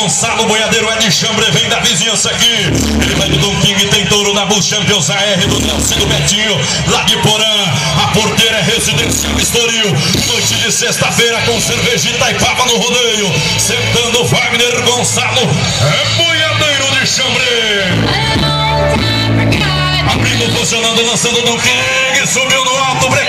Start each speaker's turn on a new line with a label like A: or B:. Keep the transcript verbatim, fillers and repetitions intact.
A: Gonçalo Boiadeiro é de Chambre, vem da vizinhança aqui. Ele vai do Dom King, tem touro na Bull Champions A R do Nelson do Betinho, lá de Porã. A porteira é Residencial Estoril. Noite de sexta-feira com cerveja Itaipava no rodeio. Sentando Wagner Gonçalo, é Boiadeiro de Chambre. Abrindo, funcionando, lançando Dom King, subiu no alto.